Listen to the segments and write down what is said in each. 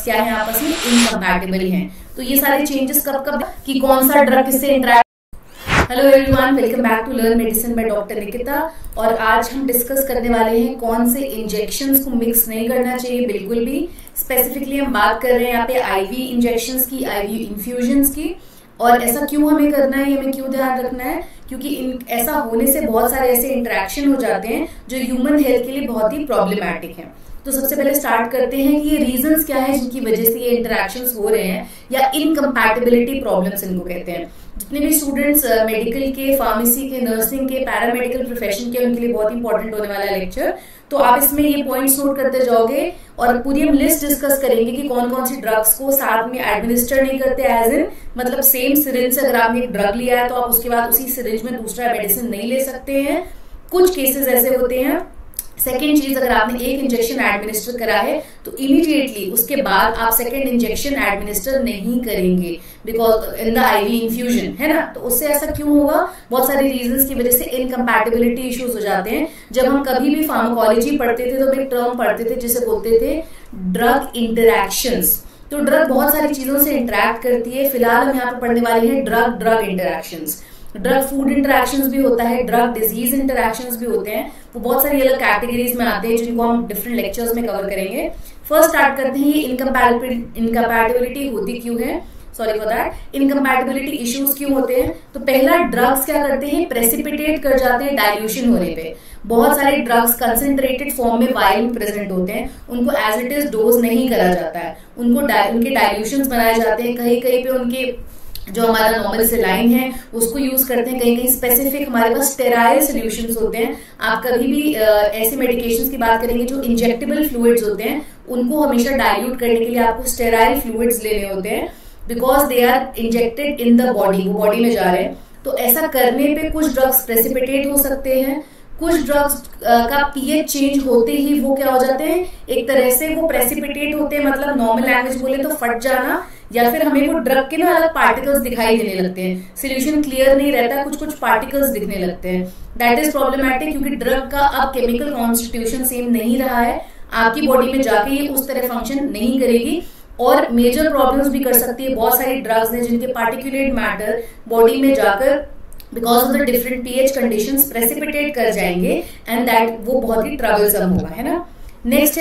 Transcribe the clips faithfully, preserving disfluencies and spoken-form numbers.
क्या है, आपस में इनकम्पैटिबल हैं। तो ये सारे चेंजेस कब कब कि कौन सा ड्रग किससे interact. Hello everyone, welcome back to learn medicine by doctor Nikita. और आज हम डिस्कस करने वाले हैं कौन से इंजेक्शंस को मिक्स नहीं करना चाहिए बिल्कुल भी। स्पेसिफिकली हम बात कर रहे हैं यहाँ पे आईवी इंजेक्शंस की, आईवी इन्फ्यूजन्स की। और ऐसा क्यों हमें करना है, हमें क्यों ध्यान रखना है, क्योंकि इन ऐसा होने से बहुत सारे ऐसे इंटरेक्शन हो जाते हैं जो ह्यूमन हेल्थ के लिए बहुत ही प्रॉब्लमैटिक है। तो सबसे पहले स्टार्ट करते हैं कि ये रीजंस क्या है जिनकी वजह से ये इंटरेक्शंस हो रहे हैं, या इनकम्पैटिबिलिटी प्रॉब्लम्स इनको कहते हैं। जितने भी स्टूडेंट्स मेडिकल के, फार्मेसी के, नर्सिंग के, पैरामेडिकल प्रोफेशन के, उनके लिए बहुत इंपॉर्टेंट होने वाला है लेक्चर। तो आप इसमें ये पॉइंट्स नोट करते जाओगे और पूरी हम लिस्ट डिस्कस करेंगे कि कौन कौन सी ड्रग्स को साथ में एडमिनिस्टर नहीं करते, एज इन मतलब सेम सिरिंज से अगर आपने एक ड्रग लिया है तो आप उसके बाद उसी सिरिंज में दूसरा मेडिसिन नहीं ले सकते हैं। कुछ केसेस ऐसे होते हैं। सेकेंड चीज, अगर आपने एक इंजेक्शन एडमिनिस्टर करा है तो इमीडिएटली उसके बाद आप सेकेंड इंजेक्शन एडमिनिस्टर नहीं करेंगे, because in the IV infusion, है ना। तो उससे ऐसा क्यों होगा, बहुत सारे रीजंस की वजह से इनकम्पैटिबिलिटी इश्यूज हो जाते हैं। जब हम कभी भी फार्माकोलॉजी पढ़ते थे तो एक टर्म पढ़ते थे जिसे बोलते थे ड्रग इंटरैक्शंस। तो ड्रग बहुत सारी चीजों से इंटरैक्ट करती है। फिलहाल हम यहाँ पे पढ़ने वाले हैं drug drug interactions. Drug food interactions भी होता है, ड्रग डिजीज इंटरैक्शंस भी होते हैं। वो बहुत सारी अलग कैटेगरीज में आते हैं जिनको हम डिफरेंट लेक्चर्स में कवर करेंगे। फर्स्ट स्टार्ट करते हैं, ये इनकम्पैटिबिलिटी होती क्यों है, sorry for that, incompatibility issues क्यों होते हैं। तो पहला, ड्रग्स क्या करते हैं, प्रेसिपिटेट कर जाते हैं डाइल्यूशन होने पे। बहुत सारे ड्रग्स कंसंट्रेटेड फॉर्म में वायल में प्रेजेंट होते हैं, उनको एज इट इज डोज नहीं करा जाता है, उनको उनके डाइल्यूशंस बनाए जाते हैं। कहीं कहीं पे उनके जो हमारा नॉर्मल सेलाइन है उसको यूज करते हैं, कहीं कहीं स्पेसिफिक हमारे पास स्टेराइल सॉल्यूशंस होते हैं। आप कभी भी आ, ऐसे मेडिकेशंस की बात करेंगे जो इंजेक्टेबल फ्लूइड्स होते हैं, उनको हमेशा डाइल्यूट करने के लिए आपको स्टेराइल फ्लूइड्स लेने होते हैं, because they are injected in the body, वो बॉडी में जा रहे हैं। तो ऐसा करने पे कुछ ड्रग्स प्रेसिपिटेट हो सकते हैं, कुछ ड्रग्स का पीएच चेंज होते ही वो क्या हो जाते हैं, एक तरह से वो प्रेसिपिटेट होते हैं, मतलब नॉर्मल लैंग्वेज बोले तो फट जाना, या फिर हमें वो ड्रग के ना अलग पार्टिकल्स दिखाई देने लगते हैं। सोल्यूशन क्लियर नहीं रहता, कुछ कुछ पार्टिकल्स दिखने लगते हैं। दैट इज प्रॉब्लमैटिक, क्योंकि ड्रग का अब केमिकल कॉन्स्टिट्यूशन सेम नहीं रहा है। आपकी बॉडी में जाके ये उस तरह फंक्शन नहीं करेगी और मेजर प्रॉब्लम्स भी कर सकती है। बहुत सारी ड्रग्स हैं जिनके पार्टिकुलेट मैटर बॉडी में जाकर because of the different pH conditions precipitate कर जाएंगे, एंड दैट वो बहुत ही ट्रबलसम होगा, है ना। नेक्स्ट है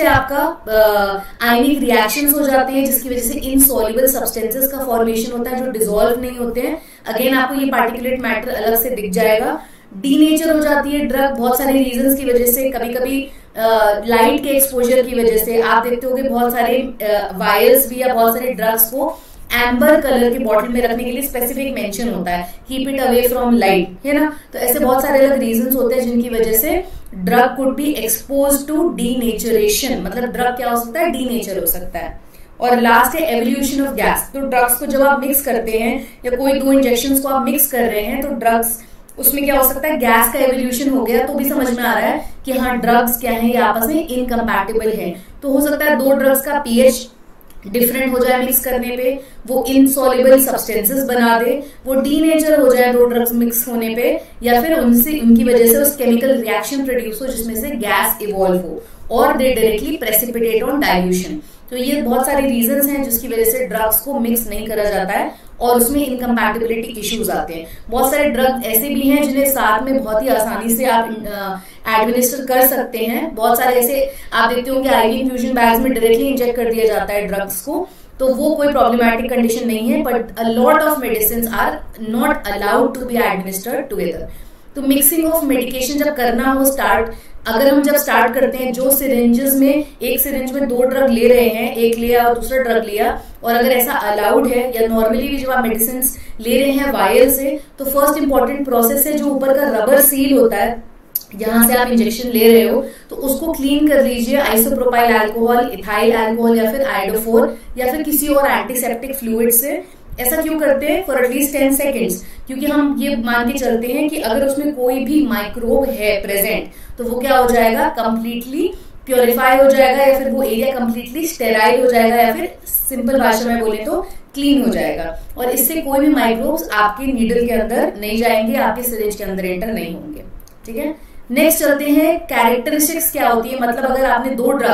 आपका आयनिक रिएक्शंस हो जाते हैं जिसकी वजह से इनसॉल्युबल सब्सटेंसेस का फॉर्मेशन होता है जो डिसॉल्व नहीं होते हैं। अगेन आपको ये पार्टिकुलेट मैटर अलग से दिख जाएगा। डीनेचर हो जाती है ड्रग बहुत सारे रीजंस की वजह से, कभी कभी लाइट के एक्सपोजर की वजह से। आप देखते होंगे बहुत सारे वायर्स भी या बहुत सारे ड्रग्स को एम्बर कलर के बॉटल में रखने के लिए स्पेसिफिक मेंशन होता है, keep it away from light, है ना। तो ऐसे बहुत सारे अलग रीजंस होते हैं जिनकी वजह से drug could be expose to denaturation, मतलब ड्रग क्या हो सकता है, डीनेचर हो सकता है। और लास्ट है एवोल्यूशन ऑफ गैस। तो ड्रग्स को जब आप मिक्स करते हैं या कोई दो इंजेक्शंस को आप मिक्स कर रहे हैं तो ड्रग्स उसमें क्या हो सकता है, गैस का एवोल्यूशन हो गया, तो भी समझ में आ रहा है कि हाँ ड्रग्स क्या है, ये आपस में इनकम्पैटिबल है। तो हो सकता है दो ड्रग्स का पीएच डिफरेंट हो जाए मिक्स करने पे, वो इनसॉल्युबल सब्सटेंसेस बना दे, वो डीनेचर हो जाए दो ड्रग्स मिक्स होने पे, या फिर उनसे उनकी वजह से उस केमिकल रिएक्शन प्रोड्यूस हो जिसमें से गैस इवॉल्व हो, और they directly precipitate on dilution. तो ये बहुत सारे रीजंस हैं जिसकी वजह से ड्रग्स को मिक्स नहीं करा जाता है और उसमें इनकम्पैटिबिलिटी इश्यूज आते हैं। बहुत सारे ड्रग ऐसे भी हैं जिन्हें साथ में बहुत ही आसानी से आप एडमिनिस्टर कर सकते हैं। बहुत सारे ऐसे आप देखते होंगे आईवी इन्फ्यूजन बैग्स में डायरेक्टली इंजेक्ट कर दिया जाता है ड्रग्स को, तो वो कोई प्रॉब्लमैटिक कंडीशन नहीं है, but a lot of medicine are not allowed to be administered together. तो मिक्सिंग ऑफ मेडिकेशन जब करना हो स्टार्ट, अगर हम जब स्टार्ट करते हैं, जो सिरिंजेस में एक सिरिंज में दो ड्रग ले रहे हैं, एक लिया और दूसरा ड्रग लिया, और अगर ऐसा अलाउड है या नॉर्मली भी जब आप मेडिसिन ले रहे हैं वायल से, तो फर्स्ट इंपॉर्टेंट प्रोसेस है जो ऊपर का रबर सील होता है, जहां से आप इंजेक्शन ले रहे हो, तो उसको क्लीन कर लीजिए आइसोप्रोपाइल अल्कोहल, इथाइल अल्कोहल या फिर आइडोफोर या फिर किसी और एंटीसेप्टिक फ्लूइड से। ऐसा क्यों करते हैं, फॉर एटलीस्ट टेन सेकेंड्स, क्योंकि हम ये मान के चलते हैं कि अगर उसमें कोई भी माइक्रोब है प्रेजेंट तो वो क्या हो जाएगा, कंप्लीटली प्योरीफाई हो जाएगा, या फिर वो एरिया कंप्लीटली स्टेराइल हो जाएगा, या फिर सिंपल भाषा में बोले तो क्लीन हो जाएगा, और इससे कोई भी माइक्रोब्स आपके नीडल के अंदर नहीं जाएंगे, आपके सिरिंज के अंदर एंटर नहीं होंगे। ठीक है, नेक्स्ट चलते हैं कैरेक्टरिस्टिक्स क्या होती है। मतलब अगर आपने दो ड्रग्स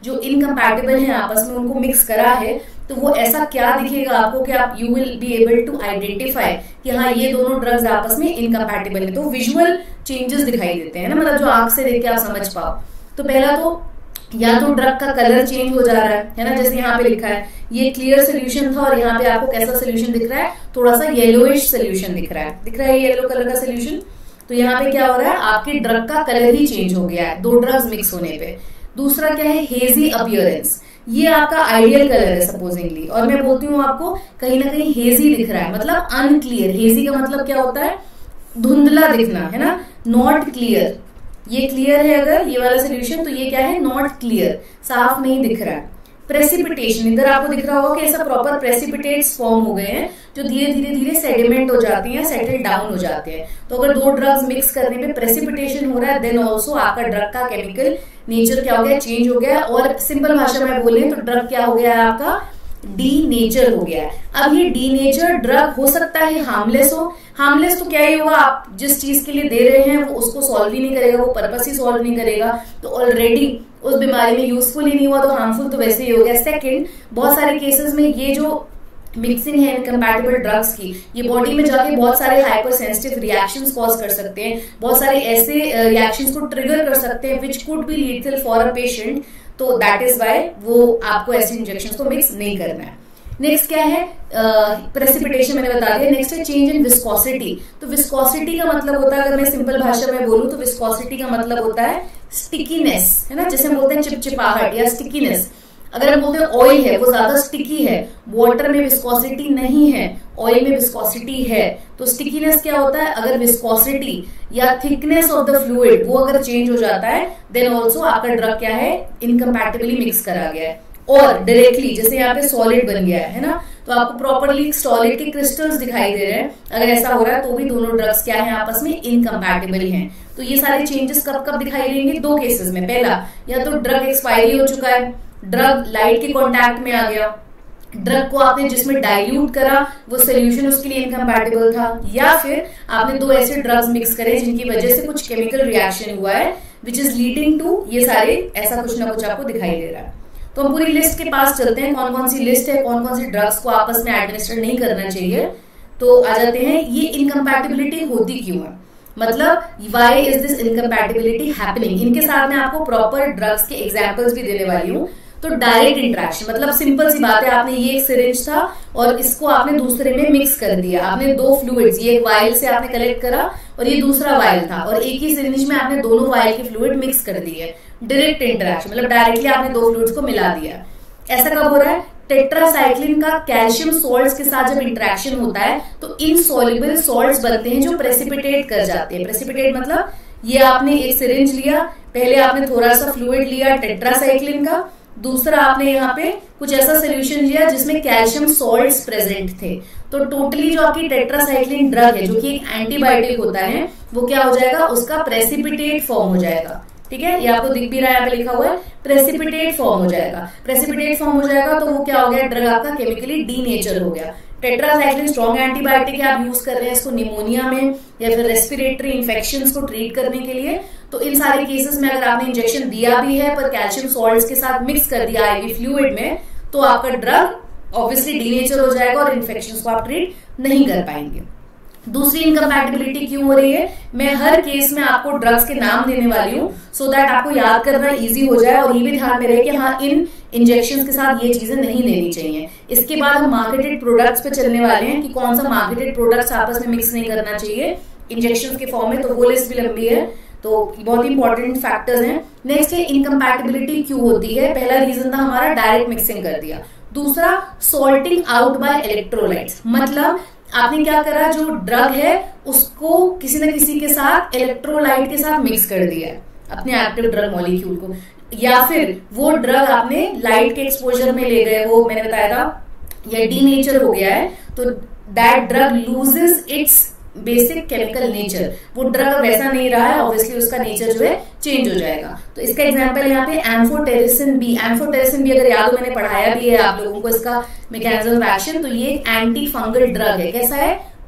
जो इनकम्पैटिबल है आपस में उनको मिक्स करा है, तो वो ऐसा क्या दिखेगा आपको कि आप you will be able to identify कि हाँ ये दोनों ड्रग्स आपस में इनकम्पैटिबल है। तो विजुअल चेंजेस दिखाई देते हैं ना, मतलब जो आंख से देख के आप समझ पाओ। तो पहला तो या तो ड्रग का कलर चेंज हो जा रहा है है ना, जैसे यहाँ पे लिखा है ये क्लियर सोल्यूशन था और यहाँ पे आपको कैसा सोल्यूशन दिख रहा है, थोड़ा सा येलोइश सोल्यूशन दिख रहा है, दिख रहा है येलो कलर का सोल्यूशन। तो यहाँ पे क्या हो रहा है, आपके ड्रग का कलर ही चेंज हो गया है दो ड्रग्स मिक्स होने पे। दूसरा क्या है, हेजी अपीयरेंस, ये आपका आइडियल कलर है सपोजिंगली, और मैं बोलती हूँ आपको कहीं ना कहीं हेजी दिख रहा है, मतलब अनक्लियर। हेजी का मतलब क्या होता है, धुंधला दिखना है ना, नॉट क्लियर। ये क्लियर है अगर ये वाला सोल्यूशन, तो ये क्या है, नॉट क्लियर, साफ नहीं दिख रहा है। प्रेसिपिटेशन, इधर आपको दिख रहा होगा कि ऐसा प्रॉपर प्रेसिपिटेट्स फॉर्म हो गए हैं जो धीरे धीरे धीरे सेडिमेंट हो जाती हैं, सेटल डाउन हो जाते हैं। तो अगर दो ड्रग्स मिक्स करने पे प्रेसिपिटेशन हो रहा है, देन ऑल्सो आपका ड्रग का केमिकल नेचर क्या हो गया, चेंज हो गया। और सिंपल भाषा में बोले तो ड्रग क्या हो गया है, आपका डी नेचर हो गया है। अब ये डी नेचर ड्रग हो सकता है हार्मलेस हो, हार्मलेस तो क्या ही होगा, आप जिस चीज के लिए दे रहे हैं वो उसको सॉल्व ही नहीं करेगा, वो पर्पस ही सॉल्व नहीं करेगा, तो ऑलरेडी उस बीमारी में यूजफुल ही नहीं हुआ, तो हार्मफुल तो वैसे ही हो गया। सेकंड, बहुत सारे केसेस में ये जो मिक्सिंग है इनकम्पैटिबल ड्रग्स की, ये बॉडी में जाके बहुत सारे हाइपर सेंसिटिव रिएक्शंस कॉज कर सकते हैं, बहुत सारे ऐसे रिएक्शंस को ट्रिगर कर सकते हैं which could be lethal for a patient. तो दैट इज वाई वो आपको ऐसे इंजेक्शंस को मिक्स नहीं करना है। नेक्स्ट क्या है, प्रेसिपिटेशन मैंने बता दिया। नेक्स्ट है चेंज इन विस्कोसिटी। तो विस्कोसिटी का मतलब होता है, अगर मैं सिंपल भाषा में बोलूं तो विस्कोसिटी का मतलब होता है स्टिकीनेस, है ना, जैसे हम बोलते हैं चिपचिपाहट या स्टिकीनेस। अगर हम बोलते हैं ऑयल है वो ज्यादा स्टिकी है, वाटर में विस्कोसिटी नहीं है, ऑयल में विस्कोसिटी है, तो स्टिकीनेस क्या होता है, अगर विस्कोसिटी या थिकनेस ऑफ द फ्लूइड वो अगर चेंज हो जाता है, देन ऑल्सो आपका ड्रग क्या है, इनकम्पैटिबली मिक्स करा गया है। और डायरेक्टली जैसे यहाँ पे सॉलिड बन गया है ना, तो आपको प्रॉपरली सॉलिड के क्रिस्टल्स दिखाई दे रहे हैं, अगर ऐसा हो रहा है तो भी दोनों ड्रग्स क्या है, आपस में इनकम्पैटिबल हैं। तो ये सारे चेंजेस कब कब दिखाई देंगे, दो केसेस में। पहला, या तो ड्रग एक्सपायरी हो चुका है, ड्रग लाइट के कांटेक्ट में आ गया, ड्रग को आपने जिसमें डाइल्यूट करा वो सोल्यूशन उसके लिए इनकम्पैटिबल था, या फिर आपने दो ऐसे ड्रग्स मिक्स करे जिनकी वजह से कुछ केमिकल रिएक्शन हुआ है विच इज लीडिंग टू ये सारे, ऐसा कुछ ना कुछ आपको दिखाई दे रहा है। तो हम पूरी लिस्ट के पास चलते हैं, कौन कौन सी लिस्ट है, कौन कौन सी ड्रग्स को आपस में एडमिनिस्टर नहीं करना चाहिए। तो आ जाते हैं, ये इनकम्पैटिबिलिटी होती क्यों है, मतलब why is this incompatibility happening. इनके साथ में आपको प्रॉपर ड्रग्स के एग्जांपल्स भी देने वाली हूँ। तो डायरेक्ट इंट्रैक्शन, मतलब सिंपल सी बात है, आपने ये एक सिरिंज था और इसको आपने दूसरे में मिक्स कर दिया, आपने दो फ्लूइड्स, ये एक वायल से आपने कलेक्ट करा और ये दूसरा वायल था, और एक ही सिरिंज में आपने दोनों वायल के फ्लूइड मिक्स कर दिए। डायरेक्ट इंटरेक्शन मतलब डायरेक्टली आपने दो फ्लूइड्स को मिला दिया। ऐसा कब हो रहा है, टेट्रासाइक्लिन का कैल्शियम सॉल्ट्स के साथ जब इंटरेक्शन होता है तो इनसॉल्युबल सॉल्ट्स बनते हैं जो प्रेसिपिटेट कर जाते हैं। प्रेसिपिटेट मतलब ये आपने एक सिरिंज लिया, पहले आपने थोड़ा सा फ्लूइड लिया टेट्रासाइक्लिन का, दूसरा आपने यहाँ पे कुछ ऐसा सोल्यूशन लिया जिसमें कैल्शियम सॉल्ट्स प्रेजेंट थे, तो टोटली जो आपकी टेट्रासाइक्लिन ड्रग है जो कि एक एंटीबायोटिक होता है, वो क्या हो जाएगा, उसका प्रेसिपिटेट फॉर्म हो जाएगा। ठीक है, ये आपको दिख भी रहा है, यहाँ पे लिखा हुआ है प्रेसिपिटेट फॉर्म हो जाएगा। प्रेसिपिटेट फॉर्म हो जाएगा तो वो क्या हो गया, ड्रग आपका केमिकली डी नेचर हो गया। टेट्रासाइक्लिन स्ट्रॉन्ग एंटीबायोटिक है, आप यूज कर रहे हैं इसको निमोनिया में या फिर रेस्पिरेटरी इन्फेक्शंस को ट्रीट करने के लिए। तो इन सारे केसेस में अगर आपने इंजेक्शन दिया भी है पर कैल्शियम सॉल्ट्स के साथ मिक्स कर दिया आईवी फ्लूइड में, तो आपका ड्रग ऑब्वियसली डी नेचर हो जाएगा और इन्फेक्शंस को आप ट्रीट नहीं कर पाएंगे। दूसरी इनकम्पैटिबिलिटी क्यों हो रही है, मैं हर केस में आपको ड्रग्स के नाम देने वाली हूँ सो दैट आपको याद करना इजी हो जाए, और ये भी ध्यान में रहे कि हाँ इन इंजेक्शन के साथ ये चीजें नहीं लेनी चाहिए। इसके बाद हम मार्केटेड प्रोडक्ट्स पे चलने वाले हैं कि कौन सा मार्केटेड प्रोडक्ट्स आपस में मिक्स नहीं करना चाहिए इंजेक्शन के फॉर्म में, तो वो लिस्ट भी लंबी है, तो बहुत इंपॉर्टेंट फैक्टर्स हैं। नेक्स्ट है इनकम्पैटिबिलिटी क्यों होती है। पहला रीजन था हमारा डायरेक्ट मिक्सिंग कर दिया, दूसरा सॉल्टिंग आउट बाय इलेक्ट्रोलाइट्स, मतलब आपने क्या करा, जो ड्रग है उसको किसी न किसी के साथ इलेक्ट्रोलाइट के साथ मिक्स कर दिया है, अपने एक्टिव ड्रग मॉलिक्यूल को, या फिर वो ड्रग आपने लाइट के एक्सपोजर में ले गए, वो मैंने बताया था या डी नेचर हो गया है, तो that drug loses its basic chemical nature, वो ड्रग वैसा नहीं रहा है, ऑब्वियसली उसका नेचर जो है चेंज हो जाएगा। तो इसका एग्जांपल यहाँ पे एम्फोटेरिसिन बी, एम्फोटेरिसिन बी अगर याद हो मैंने पढ़ाया भी है आप लोगों को इसका मैकेनिज्म ऑफ एक्शन, तो ये एंटी फंगल ड्रग है। कैसा है,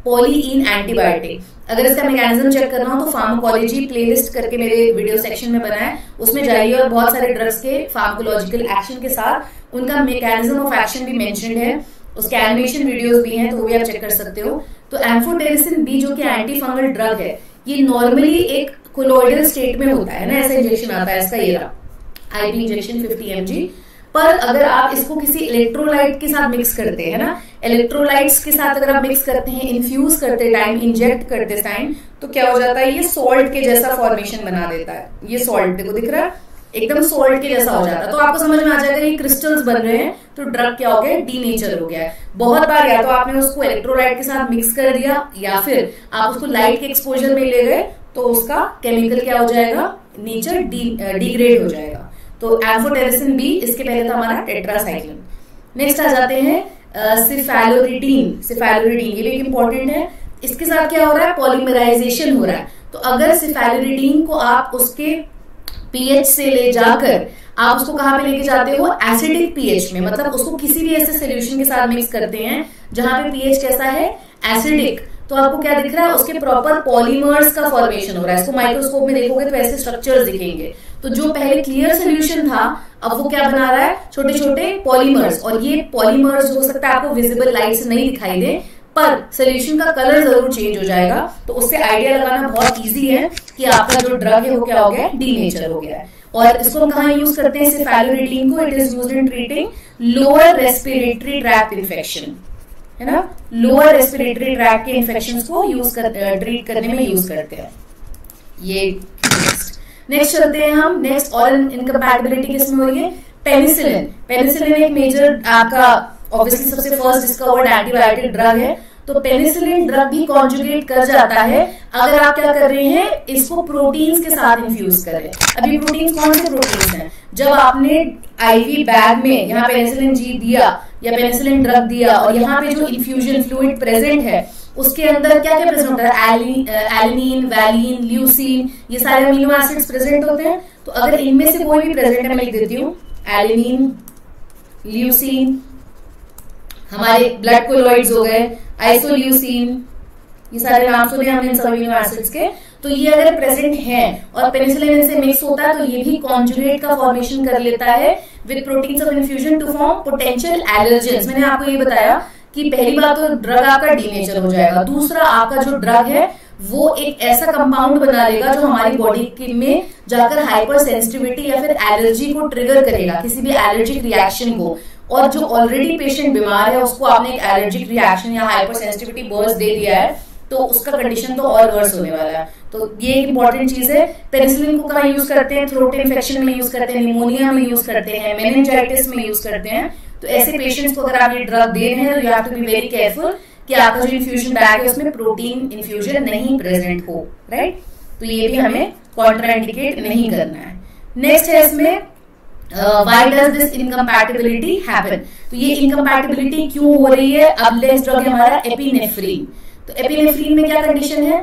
पॉलीइन एंटीबायोटिक। अगर इसका मैकेनिज्म चेक करना हो तो फार्माकोलॉजी प्लेलिस्ट करके मेरे वीडियो सेक्शन में बना है, उसमें जाइए और बहुत सारे ड्रग्स के फार्माकोलॉजिकल एक्शन के साथ उनका मैकेनिज्म ऑफ एक्शन भी मेंशन्ड है, उसके एनिमेशन वीडियोस भी हैं, तो वो भी आप चेक कर सकते हो। तो एम्फोटेरिसिन बी जो कि एंटी फंगल ड्रग है, ये नॉर्मली एक कोलोइडल स्टेट में होता है ना, ऐसा इंजेक्शन आता है इसका, ये रहा IV injection fifty M G. पर अगर आप इसको किसी इलेक्ट्रोलाइट के साथ मिक्स करते हैं ना, इलेक्ट्रोलाइट्स के साथ अगर आप मिक्स करते हैं इन्फ्यूज करते टाइम, इंजेक्ट करते टाइम, तो क्या हो जाता है, ये सॉल्ट के जैसा फॉर्मेशन बना देता है। ये सॉल्ट देखो दिख रहा है, एकदम सॉल्ट के जैसा हो जाता है। तो आपको समझ में आ जाएगा ये क्रिस्टल्स बन रहे हैं, तो ड्रग क्या हो गया, डीनेचर हो गया है। बहुत बार या तो आपने उसको इलेक्ट्रोलाइट के साथ मिक्स कर दिया, या फिर आप उसको लाइट के एक्सपोजर में ले गए, तो उसका केमिकल क्या हो जाएगा, नेचर डिग्रेड हो जाएगा। तो एम्फोटेरिसिन बी, इसके पहले था हमारा टेट्रासाइक्लिन। नेक्स्ट आ जाते हैं सिफेलोरिडीन। सिफेलोरिडीन ये भी इंपॉर्टेंट है। इसके साथ क्या हो रहा है, पॉलीमराइजेशन हो रहा है। तो अगर सिफेलोरिडीन को आप उसके पीएच से ले जाकर आप उसको कहां पे लेके जाते हो, एसिडिक पीएच में, मतलब उसको किसी भी ऐसे सोल्यूशन के साथ मिक्स करते हैं जहां पे पीएच कैसा है, एसिडिक, तो आपको क्या दिख रहा है, उसके प्रॉपर पॉलीमर्स का फॉर्मेशन हो रहा है। इसको माइक्रोस्कोप में देखोगे तो ऐसे स्ट्रक्चर्स दिखेंगे। तो जो पहले क्लियर सोल्यूशन था, अब वो क्या बना रहा है, छोटे छोटे पॉलीमर्स। और ये पॉलीमर्स हो सकता है आपको विजिबल लाइट से नहीं दिखाई दे, पर सोल्यूशन का कलर जरूर चेंज हो जाएगा। तो उससे आइडिया लगाना बहुत इजी है कि आपका जो ड्रग है वो क्या हो गया, डीनेचर हो गया है। और इसको हम कहाँ यूज करते हैं, सिफेलोरिडीन को, it is used in treating lower respiratory tract infection, है ना, लोअर रेस्पिरेटरी ट्रैक्ट के इन्फेक्शंस को यूज कर ट्रीट करने में यूज करते हैं ये। नेक्स्ट चलते हैं हम, नेक्स्ट और इनकम्पैटिबिलिटी किसमें हो रही है, पेनिसिलिन। पेनिसिलिन एक मेजर आपका ऑब्वियसली सबसे फर्स्ट डिस्कवर्ड एंटीबायोटिक ड्रग है। तो पेनिसिलिन ड्रग भी कॉन्जुगेट कर जाता है अगर आप क्या कर रहे हैं, इसको प्रोटीन्स के साथ इन्फ्यूज कर रहे हैं। अभी प्रोटीन्स कौन से प्रोटीन्स हैं, जब आपने आईवी बैग में यहाँ पेनिसिलिन जी दिया या पेनिसिलिन ड्रग दिया, और यहाँ पे जो इन्फ्यूजन फ्लूइड प्रेजेंट है उसके अंदर क्या क्या प्रेजेंट होता है, एलिनीन, वैलिन, ल्यूसीन, ये सारे अमीनो एसिड्स प्रेजेंट होते हैं। तो अगर इनमें से कोई भी प्रेजेंट है, मैं लिख देती हूँ एलिनीन, ल्यूसीन, हमारे ब्लड कोलॉइड्स हो गए, आइसोल्यूसिन, ये सारे नाम सुने हमने इन अमीनो एसिड्स के। तो ये अगर प्रेजेंट है और पेनिसिलिन इनसे मिक्स होता है, तो ये भी कॉन्जुगेट का फॉर्मेशन कर लेता है with proteins of infusion to form potential allergens. मैंने आपको ये बताया कि पहली बात तो ड्रग आपका डीनेचर हो जाएगा, दूसरा आपका जो ड्रग है वो एक ऐसा कंपाउंड बना लेगा जो हमारी बॉडी में जाकर हाइपर सेंसिटिविटी या फिर एलर्जी को ट्रिगर करेगा, किसी भी एलर्जिक रिएक्शन को। और जो ऑलरेडी पेशेंट बीमार है उसको आपने एक एलर्जिक रिएक्शन या हाइपर सेंसिटिविटी बर्स्ट दे दिया है, तो उसका कंडीशन तो और वर्स होने वाला है। तो ये एक इंपॉर्टेंट चीज है। पेनिसिलिन को कहाँ यूज करते हैं, थ्रोट इन्फेक्शन में यूज करते हैं, निमोनिया में यूज करते हैं, मेनिंजाइटिस में यूज करते हैं। तो ऐसे पेशेंट्स को अगर आप ये ड्रग दे रहे हैं तो you have to be very careful कि आपका जो इन्फ्यूजन बैग है उसमें प्रोटीन इन्फ्यूजन नहीं प्रेजेंट हो, राइट। तो ये भी हमें कॉन्ट्राइंडिकेट नहीं करना है। नेक्स्ट है इसमें why does this incompatibility happen. तो ये इनकम्पैटिबिलिटी क्यों हो रही है, अब नेक्स्ट ड्रग है हमारा एपिनेफ्रीन। तो एपिनेफ्रीन में क्या कंडीशन है,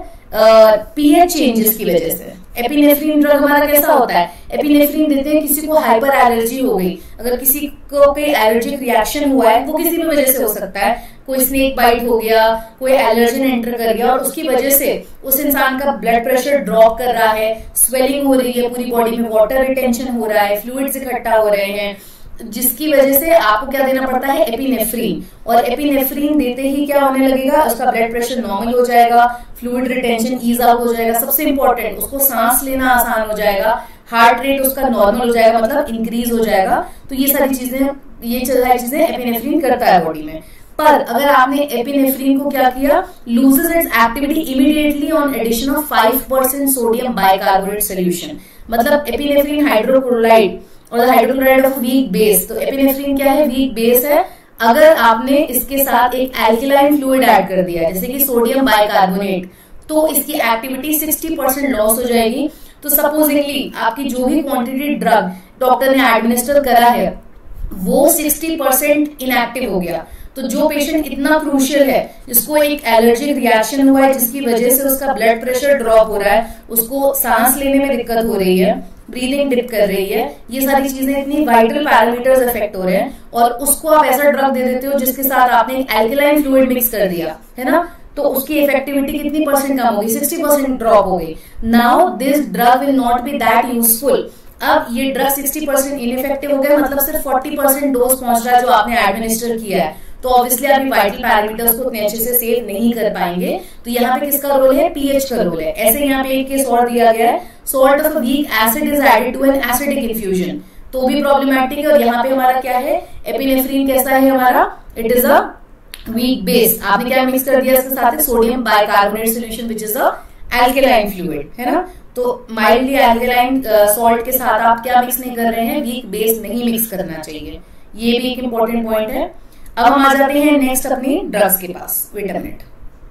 पीएच uh, चेंजेस की वजह से। एपिनेफ्रीन ड्रग हमारा कैसा होता है, एपिनेफ्रीन देते हैं किसी को हाइपर एलर्जी हो गई, अगर किसी को कोई एलर्जिक रिएक्शन हुआ है, वो किसी भी वजह से हो सकता है, कोई स्नेक बाइट हो गया, कोई एलर्जन एंटर कर गया और उसकी वजह से उस इंसान का ब्लड प्रेशर ड्रॉप कर रहा है, स्वेलिंग हो रही है पूरी बॉडी में, वाटर रिटेंशन हो रहा है, फ्लूइड्स इकट्ठा हो रहे हैं, जिसकी वजह से आपको क्या देना पड़ता है, एपिनेफ्रीन। और एपिनेफ्रीन देते ही क्या होने लगेगा, उसका ब्लड प्रेशर नॉर्मल हो जाएगा, फ्लूइड रिटेंशन ईज आउट हो जाएगा, सबसे इंपॉर्टेंट उसको सांस लेना आसान हो जाएगा, हार्ट रेट उसका नॉर्मल हो जाएगा, मतलब इंक्रीज हो जाएगा। तो ये सारी चीजें ये सारी चीजें एपिनेफ्रीन करता है बॉडी में। पर अगर आपने एपिनेफ्रीन को क्या किया, loses its activity immediately on addition of five percent sodium bicarbonate solution. मतलब एपिनेफ्रीन हाइड्रोक्लोराइड और हाइड्रोक्लोराइड ऑफ वीक बेस। तो एपिनेफ्रीन क्या है, वीक बेस है। अगर आपने इसके साथ एक एल्कलाइन फ्लूइड ऐड कर दिया जैसे कि सोडियम बाइकार्बोनेट, तो इसकी एक्टिविटी सिक्सटी परसेंट लॉस हो जाएगी। तो सपोजिंगली आपकी जो भी क्वांटिटी ड्रग डॉक्टर ने एडमिनिस्टर करा है वो सिक्सटी परसेंट इनएक्टिव हो गया। तो जो पेशेंट इतना क्रूशियल है, जिसको एक एलर्जिक रिएक्शन हुआ है जिसकी वजह से उसका ब्लड प्रेशर ड्रॉप हो रहा है, उसको सांस लेने में दिक्कत हो रही है, ब्रीदिंग डिप कर रही है, ये सारी चीजें इतनी वाइटल पैरामीटर्स इफेक्ट हो रहे हैं, और उसको आप ऐसा ड्रग दे देते हो जिसके साथ आपने एक एल्कलाइन फ्लूइड मिक्स कर दिया है ना, तो उसकी इफेक्टिविटी कितनी परसेंट कम होगी, सिक्सटी परसेंट ड्रॉप हो गई। Now this drug will not be that useful. अब ये ड्रग सिक्सटी परसेंट इनइफेक्टिव हो गया, मतलब सिर्फ फोर्टी परसेंट डोज पहुंच रहा है जो आपने एडमिनिस्टर किया है, तो ऑब्वियसली आप वाइटल पैरामीटर्स को इतने अच्छे से सेव नहीं कर पाएंगे। तो यहाँ पे किसका रोल है, पीएच का रोल है। ऐसे यहाँ पे एक केस और दिया गया है, salt of weak acid is added to an acidic infusion, तो भी प्रॉब्लमैटिक है। और यहाँ पे हमारा क्या है, एपिनेफ्रीन कैसा है हमारा, it is a weak base. आपने क्या मिक्स कर दिया इसके साथ, sodium bicarbonate solution which is a alkaline fluid, है ना। तो माइल्डली एल्केलाइन सॉल्ट के साथ आप क्या मिक्स नहीं कर रहे हैं, वीक बेस नहीं मिक्स करना चाहिए। ये भी एक इंपॉर्टेंट पॉइंट है। अब हम आ जाते हैं नेक्स्ट अपनी ड्रग्स के पास। Wait a minute,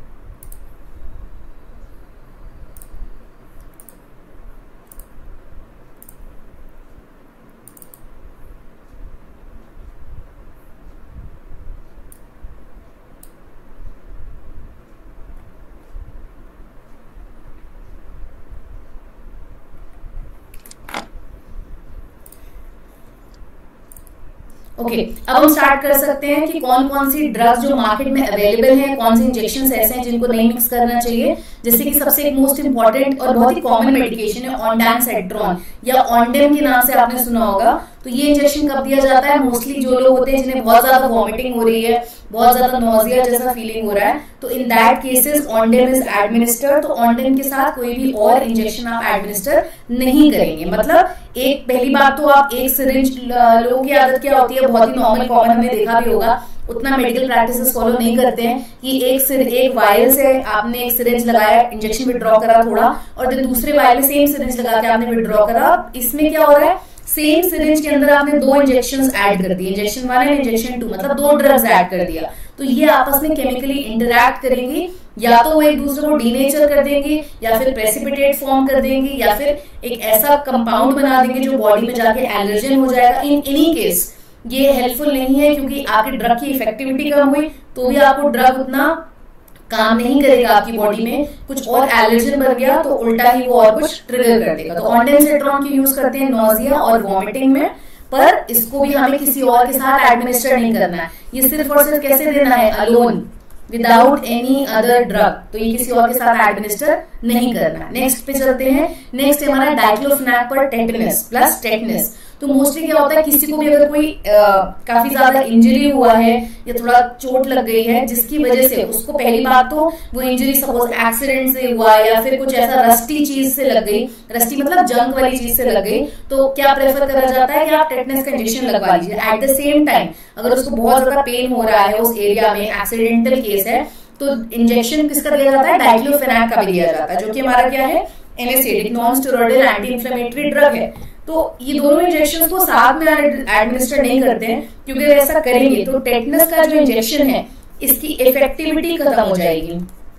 okay okay, अब हम स्टार्ट कर सकते हैं कि कौन कौन सी ड्रग्स जो मार्केट में अवेलेबल हैं, कौन सी इंजेक्शन ऐसे हैं जिनको नहीं मिक्स करना चाहिए। जैसे कि सबसे एक मोस्ट इंपॉर्टेंट और बहुत ही कॉमन मेडिकेशन है ऑनडानसेट्रॉन या ऑनडेम के नाम से आपने सुना होगा। तो ये इंजेक्शन कब दिया जाता है, मोस्टली जो लोग होते हैं जिन्हें बहुत ज्यादा वॉमिटिंग हो रही है, बहुत ज्यादा नोजिया जैसा फीलिंग हो रहा है, तो in that cases Ondem is administered. तो ऑनडेम के साथ कोई भी और इंजेक्शन आप एडमिनिस्टर नहीं करेंगे। मतलब एक पहली बात तो आप एक सिरिंज, लोगों की आदत क्या होती है, बहुत ही नॉर्मल कॉमन हमने देखा भी होगा, उतना मेडिकल प्रैक्टिसेस फॉलो नहीं करते हैं कि एक सिर एक वायल से आपने एक सिरिंज लगाया, इंजेक्शन विड्रॉ करा थोड़ा, और फिर दूसरे वायल में सेम सिरिंज लगा के आपने विड्रॉ करा। इसमें क्या हो रहा है, सेम सिरिंज के अंदर आपने दो इंजेक्शंस ऐड कर दिए, injection one and injection two, मतलब दो ड्रग्स ऐड कर दिया। तो ये आपस में केमिकली इंटरैक्ट करेंगी, या तो वो एक दूसरे को डीनेचर कर देंगे, या फिर प्रेसिपिटेट फॉर्म कर देंगे, या फिर एक ऐसा कंपाउंड बना देंगे जो बॉडी में जाके एलर्जन हो जाएगा। इन एनी केस ये हेल्पफुल नहीं है, क्योंकि आपकी ड्रग की इफेक्टिविटी कम हुई तो भी आपको ड्रग उतना काम नहीं करेगा आपकी बॉडी में, कुछ और एलर्जन बन गया तो उल्टा ही वो और कुछ ट्रिगर कर देगा। तो ऑनडेनसेट्रॉन की यूज करते हैं नोजिया और वॉमिटिंग में, पर इसको भी हमें किसी और के साथ एडमिनिस्टर नहीं करना है। ये सिर्फ और सिर्फ कैसे देना है, alone without any other drug, तो ये किसी और के साथ एडमिनिस्टर नहीं करना। नेक्स्ट पे चलते हैं। नेक्स्ट हमारा डाइक्लोफेनाक पर टेटनस प्लस टेटनस। तो मोस्टली क्या होता है, किसी को भी अगर कोई आ, काफी ज्यादा इंजरी हुआ है या थोड़ा चोट लग गई है, जिसकी वजह से उसको पहली बात तो वो इंजरी सपोज एक्सीडेंट से हुआ या फिर कुछ ऐसा रस्टी चीज से लग गई, रस्टी मतलब जंग वाली चीज से लग गई, तो क्या प्रेफर करा जाता है कि आप टेटनस का इंजेक्शन लगवा लीजिए। एट द सेम टाइम अगर उसको बहुत ज्यादा पेन हो रहा है उस एरिया में, एक्सीडेंटल केस है, तो इंजेक्शन किसका दिया जाता है, डाइक्लोफेनाक का भी दिया जाता है, जो कि हमारा क्या है, anaesthetic non steroidal anti inflammatory drug है। तो ये दोनों इंजेक्शन को साथ में एडमिनिस्टर नहीं करते हैं, क्योंकि अगर ऐसा करेंगे तो टेटनस का जो इंजेक्शन है इसकी इफेक्टिविटी खत्म हो जाएगी,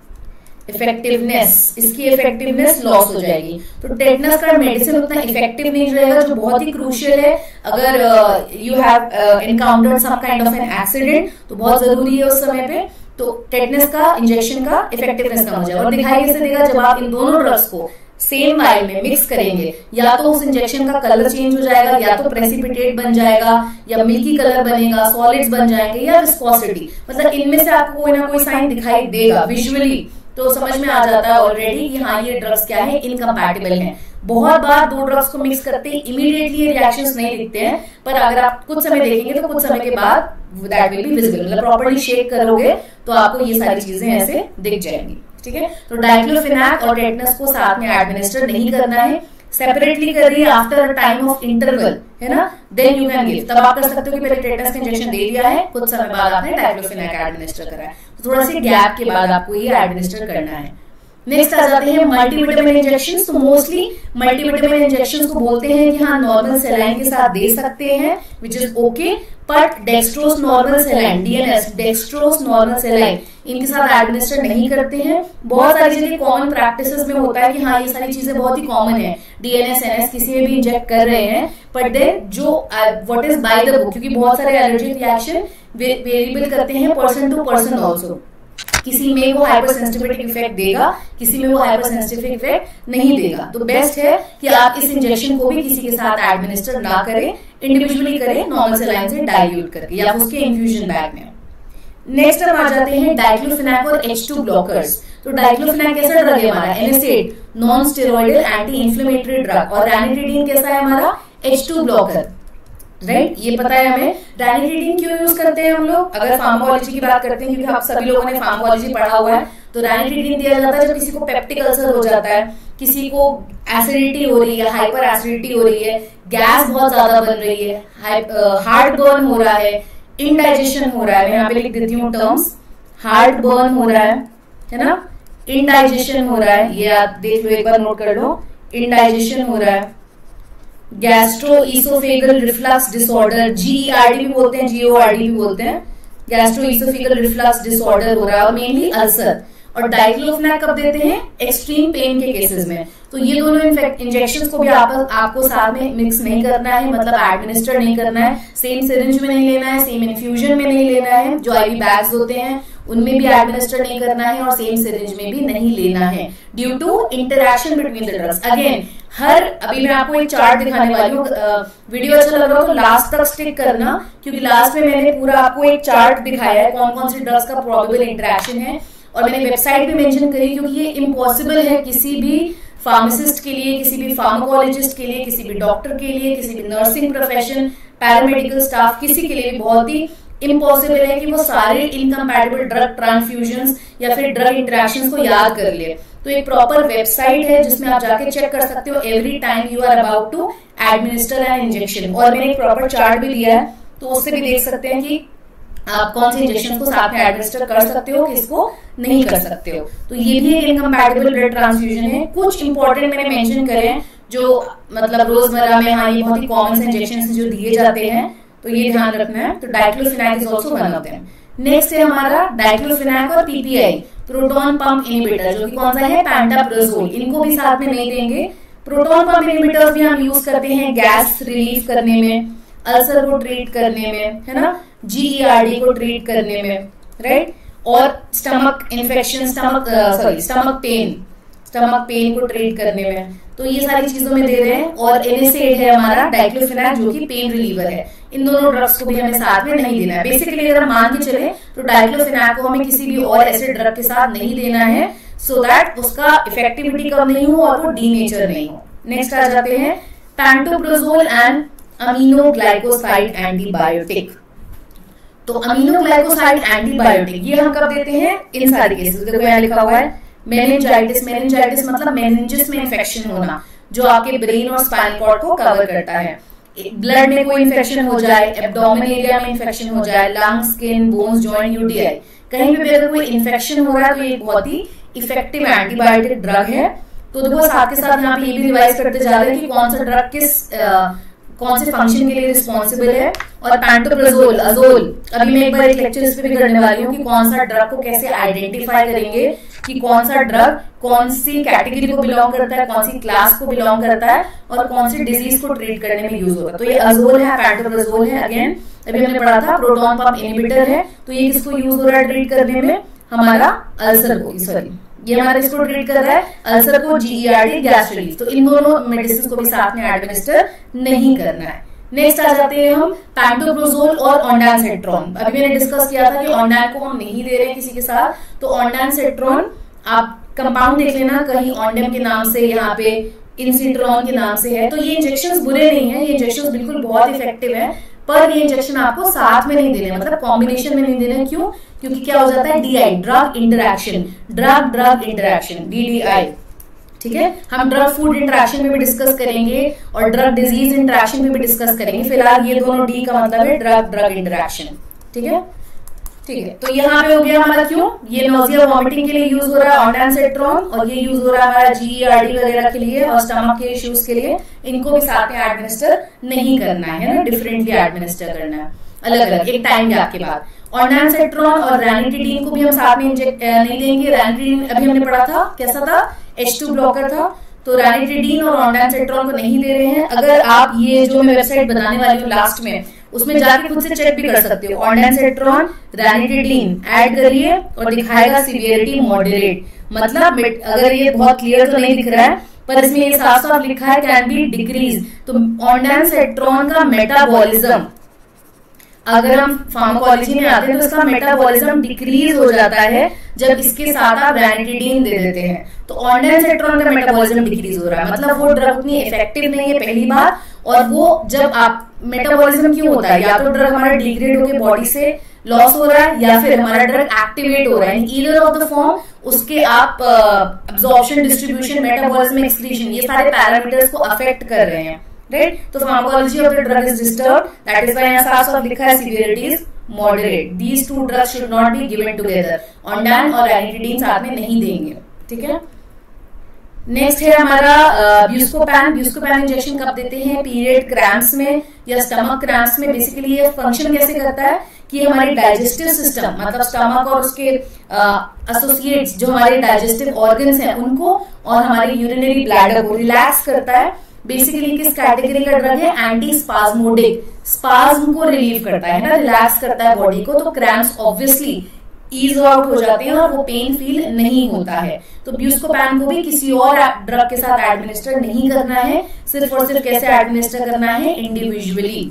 इफेक्टिवनेस इसकी इफेक्टिवनेस लॉस हो जाएगी। तो टेटनस का मेडिसिन उतना इफेक्टिव नहीं रहेगा, जो बहुत ही क्रूशियल है। अगर you have encountered some kind of an accident तो बहुत जरूरी है उस समय पे, तो टेटनस का इंजेक्शन का इफेक्टिवनेस कम हो जाएगा। और दिखाई कैसे देगा, जब आप इन दोनों ड्रग्स को सेम वायल में मिक्स करेंगे, या तो उस इंजेक्शन का कलर चेंज हो जाएगा, या तो प्रेसिपिटेट बन जाएगा, या मिल्की कलर बनेगा, सॉलिड्स बन जाएंगे, या विस्कोसिटी, मतलब इनमें से आपको कोई ना कोई साइन दिखाई देगा विजुअली, तो समझ में आ जाता है ऑलरेडी कि हाँ ये ड्रग्स क्या है, इनकम्पैटिबल हैं। बहुत बार दो ड्रग्स को मिक्स करते ही इमीडिएटली रिएक्शंस नहीं दिखते हैं, पर अगर आप कुछ समय देखेंगे तो कुछ समय के बाद दैट विल बी विजिबल, मतलब प्रॉपर्ली शेक करोगे तो आपको ये सारी चीजें ऐसे दिख जाएंगी। ठीक है, तो डाइक्लोफेनाक और टेटनस को साथ में एडमिनिस्टर नहीं करना है, सेपरेटली करिए आफ्टर टाइम ऑफ इंटरवल, है ना, देन यू कैन गिव। तब आप कर सकते हो कि पहले टेटनस का इंजेक्शन दे दिया है, कुछ समय बाद आपने डाइक्लोफेनाक एडमिनिस्टर करा है, तो थोड़ा सी गैप के बाद आपको ये एडमिनिस्टर करना है। नेक्स्ट आ जाते हैं मल्टीविटामिन इंजेक्शंस। तो मोस्टली मल्टीविटामिन इंजेक्शंस को बोलते हैं कि हाँ नॉर्मल सेलाइन के साथ दे सकते हैं, which is okay, but dextrose normal saline, DNS dextrose normal saline, इनके साथ एडमिनिस्टर नहीं करते हैं। बहुत सारी चीजें कॉमन प्रैक्टिसेस में होता है कि हाँ ये सारी चीजें बहुत ही कॉमन है, डीएनएस एनएस किसी में भी इंजेक्ट कर रहे हैं, बट देन जो what is by the book, क्योंकि बहुत सारे एलर्जिक रिएक्शन वेरिएबल करते हैं पर्सन टू पर्सन ऑल्सो, किसी में वो हाइपर सेंसिटिविटी इफेक्ट देगा, किसी में वो हाइपर सेंसिटिव इफेक्ट नहीं देगा। तो बेस्ट है कि आप इस इंजेक्शन को भी किसी के साथ एडमिनिस्टर ना करें, इंडिविजुअली करें, नॉर्मल सेलाइन से डाइल्यूट करके या उसके इन्फ्यूजन बैग में। नेक्स्ट हम आ जाते हैं डाइक्लोफेनाक और एच टू ब्लॉकर्स। तो डाइक्लोफेनाक कैसा ड्रग है हमारा, NSAID, non steroidal anti inflammatory drug, और रैनिटिडीन कैसा है हमारा, एच टू ब्लॉकर, राइट। ये पता है हमें। रैनिटिडीन क्यों यूज करते हैं हम लोग, अगर फार्माकोलॉजी की बात करते हैं, क्योंकि आप सभी लोगों ने फार्माकोलॉजी पढ़ा हुआ है, तो रैनिटिडीन दिया जाता है जब किसी को पेप्टिक अल्सर हो जाता है, किसी को एसिडिटी हो रही है, हाइपर एसिडिटी हो रही है, गैस बहुत ज्यादा बन रही है, हार्ट बर्न हो रहा है, इनडाइजेशन हो रहा है। मैं यहाँ पे लिख देती हूँ टर्म्स, हार्ट बर्न हो रहा है, है ना, इनडाइजेशन हो रहा है, ये आप देख लो, एक बार नोट कर लो, इनडाइजेशन हो रहा है, gastro oesophageal reflux disorder, GERD भी बोलते हैं, जीओआरडी भी बोलते हैं, गैस्ट्रो ईसोफेगल रिफ्लक्स डिसऑर्डर हो रहा है, और मेनली अल्सर। और डाइक्लोफेनाक कब देते हैं, एक्सट्रीम पेन के केसेस में। तो ये दोनों इंजेक्शंस को भी आप, आपको साथ में मिक्स नहीं करना है, मतलब एडमिनिस्टर नहीं करना है, सेम सिरिंज में नहीं लेना है, सेम इन्फ्यूजन में नहीं लेना है, जो आईवी बैग्स होते हैं उनमें भी एडमिनिस्टर नहीं करना है, और सेम सिरिंज में भी नहीं लेना है, due to interaction between the drugs. Again हर, अभी मैं आपको एक चार्ट दिखाने वाली हूँ, वीडियो अच्छा लग रहा हो तो लास्ट तक स्टिक करना, क्योंकि लास्ट में मैंने पूरा आपको एक चार्ट दिखाया है कौन कौन से ड्रग्स का प्रोबेबल इंटरेक्शन है, और मैंने वेबसाइट भी मेंशन करी, क्योंकि ये इम्पॉसिबल है किसी भी फार्मासिस्ट के लिए, किसी भी फार्माकोलॉजिस्ट के लिए, किसी भी डॉक्टर के लिए, किसी भी नर्सिंग प्रोफेशन, पैरामेडिकल स्टाफ, किसी के लिए भी बहुत ही इम्पॉसिबल है कि वो सारे इनकम्पैटिबल ड्रग ट्रांसफ्यूजन्स या फिर ड्रग इंटरेक्शंस को याद कर ले। तो एक प्रॉपर वेबसाइट है जिसमें आप जाके चेक कर सकते हो every time you are about to administer an injection, और मैंने एक प्रॉपर चार्ट भी दिया है, तो उससे भी देख सकते हैं कि आप कौन से इंजेक्शन को साथ में एडमिनिस्टर कर सकते हो, किसको नहीं कर सकते हो। तो ये भी एक इनकम्पैटिबल ब्लड ट्रांसफ्यूजन है। कुछ इंपॉर्टेंट मैंने मेंशन करे हैं जो मतलब रोजमर्रा में, हाँ, ये बहुत ही कॉमन से इंजेक्शन जो दिए जाते हैं, तो ये ध्यान रखना है। तो diclofenac is also one of them. Next है हमारा डाइक्लोफेनाक और पीपीआई, प्रोटॉन पंप इनहिबिटर, जो कि कौन सा है, पैंटाप्राजोल, इनको भी साथ में नहीं देंगे। प्रोटॉन पंप इनहिबिटर्स भी हम यूज करते हैं गैस रिलीफ करने में, अल्सर को ट्रीट करने में, है ना, जीईआरडी को ट्रीट करने में, राइट, और stomach infection, stomach sorry stomach pain, stomach pain को ट्रीट करने में। तो ये सारी चीजों में दे रहे हैं। और एनएसएड है हमारा डाइक्लोफेनाक, जो कि पेन रिलीवर है। इन दोनों ड्रग्स को भी हमें साथ में नहीं देना है। बेसिकली अगर मान के चले तो डाइक्लोफेनाक को हमें किसी भी और ऐसे ड्रग के साथ नहीं देना है, सो दैट उसका इफेक्टिविटी कम नहीं हो और वो डीनेचर नहीं हो। नेक्स्ट आ जाते हैं पैंटोप्राजोल एंड अमीनोग्लाइकोसाइड एंटीबायोटिक। तो अमीनोग्लाइकोसाइड एंटीबायोटिक ये हम कब देते हैं, इन सारी केसेस। देखो यहाँ लिखा हुआ है मेनिंजाइटिस, मेनिंजाइटिस मतलब मेनिंजिस में इन्फेक्शन होना, जो आपके ब्रेन और स्पाइनल कॉर्ड को कवर करता है। ब्लड में कोई इन्फेक्शन हो जाए, एब्डोमेन एरिया में इन्फेक्शन हो जाए, lung, skin, bones, joint, UTI, कहीं पे भी अगर कोई इन्फेक्शन हो रहा है तो ये बहुत ही इफेक्टिव एंटीबायोटिक ड्रग है। तो देखो साथ के साथ यहाँ पे ये भी रिवाइज करते जा रहे हैं कि कौन सा ड्रग किस आ, कौन से फंक्शन के लिए रिस्पॉन्सिबल है। और पैंटोप्राजोल, अजोल, अभी मैं एक बार एक लेक्चर इस पे भी करने वाली हूँ कि कौन सा ड्रग को कैसे आइडेंटिफाई करेंगे कि कौन सा ड्रग कौन सी कैटेगरी को बिलोंग करता है, कौन सी क्लास को बिलोंग करता है और कौन सी डिजीज को ट्रीट करने में यूज होगा। तो ये अजोल है, पैंटोप्राजोल है। अगेन अभी हमने पढ़ा था प्रोटॉन पंप इनहिबिटर है। तो ये किसको यूज हो रहा है ट्रीट करने में, हमारा अल्सर को, सॉरी ये हमारा इसको ट्रीट कर रहा है अल्सर को, जीईआरडी, गैस रिलीफ। तो इन दोनों मेडिसिन को भी साथ में एडमिनिस्टर नहीं करना है। नेक्स्ट आ जाते हैं हम पैंटोप्राजोल और ऑन्डानसेट्रॉन। अभी मैंने डिस्कस किया था कि ऑन्डान को हम नहीं दे रहे किसी के साथ, तो ऑन्डानसेट्रॉन आप कंपाउंड देख लेना, कहीं ऑन्डेम के नाम से, यहाँ पे इंसिट्रॉन के नाम से है। तो ये इंजेक्शंस बुरे नहीं है, ये इंजेक्शंस बिल्कुल बहुत इफेक्टिव है, पर ये इंजेक्शन आपको साथ में नहीं देने, मतलब कॉम्बिनेशन में नहीं देने। क्यों? क्योंकि क्या हो जाता है, DI, drug interaction, drug drug interaction, DDI. ठीक है, हम ड्रग फूड इंटरैक्शन में भी डिस्कस करेंगे और ड्रग डिजीज इंटरैक्शन में भी डिस्कस करेंगे। फिलहाल ये दोनों डी का मतलब है ड्रग ड्रग इंटरैक्शन। ठीक है, ठीक है। तो यहाँ पे हो गया हमारा क्यों, ये नोजिया वॉमिटिंग के लिए यूज हो रहा है ऑन्डानसेट्रॉन, और ये यूज हो रहा है हमारा जीईआरडी वगैरह के लिए और स्टमक के इश्यूज के लिए। इनको भी साथ में एडमिनिस्टर नहीं करना है ना, डिफरेंटली एडमिनिस्टर करना है, अलग अलग एक टाइम गैप के बाद। ऑन्डानसेट्रॉन और रैनिटिडीन को भी हम साथ में इंजेक्ट नहीं देंगे। रैनिटिडीन अभी हमने पढ़ा था कैसा था, एच टू ब्लॉकर था। तो रैनिटिडीन और ऑन्डानसेट्रॉन को नहीं दे रहे हैं। अगर आप ये जो मैं वेबसाइट बनाने वाली हूँ लास्ट में, उसमें जाके खुद से चेक भी कर सकते हो। ऑन्डानसेट्रॉन, रैनिटिडीन ऐड करिए और दिखाएगा सीवियरिटी मॉडरेट, मतलब अगर ये बहुत क्लियर तो नहीं दिख रहा है पर इसमें ये साफ साफ लिखा है कैन बी डिक्रीज। तो ऑन्डानसेट्रॉन का मेटाबॉलिज्म अगर हम फार्माकोलॉजी में आते हैं तो इसका मेटाबॉलिज्म डिक्रीज हो जाता है जब इसके साथ आप रैनिटिडीन दे देते हैं। तो ऑन्डानसेट्रॉन का मेटाबॉलिज्म डिक्रीज हो रहा है, मतलब वो ड्रग उतनी इफेक्टिव नहीं है पहली बात। और वो जब आप मेटाबॉलिज्म क्यों होता है, या तो ड्रग हमारा डिग्रेड होकर बॉडी से लॉस हो रहा है या फिर हमारा ड्रग एक्टिवेट हो रहा है, ईदर ऑफ द फॉर्म उसके आप अब्जॉर्प्शन, डिस्ट्रीब्यूशन, मेटाबॉलिज्म, एक्सक्रीशन, ये सारे पैरामीटर्स को अफेक्ट कर रहे हैं, राइट। तो pharmacology of the drug is disturb, that is why साफ साफ लिखा है severity is moderate, these two drugs should not be given together, Ondan और रैनिटिडीन साथ में नहीं देंगे, ठीक है। नेक्स्ट है हमारा ब्यूस्कोपैन। ब्यूस्कोपैन इंजेक्शन कब देते हैं, पीरियड क्रैम्प्स में या स्टमक क्रैम्प्स में। बेसिकली ये फंक्शन कैसे करता है कि हमारे डाइजेस्टिव सिस्टम, मतलब स्टमक और उसके एसोसिएट्स जो हमारे डाइजेस्टिव ऑर्गन्स हैं उनको और हमारे यूरिनरी ब्लैडर को रिलैक्स करता है। बेसिकली किस कैटेगरी का ड्रग है, एंटी स्पाज्मोडिक, स्पाज्म को रिलीव करता है ना, रिलैक्स करता है बॉडी को। तो क्रैम्प्स ऑब्वियसली ईज आउट हो जाते हैं और वो पेन फील नहीं होता है। तो ब्यूस्कोपैन को भी किसी और ड्रग के साथ एडमिनिस्टर नहीं करना है, सिर्फ और सिर्फ कैसे एडमिनिस्टर करना है, इंडिविजुअली,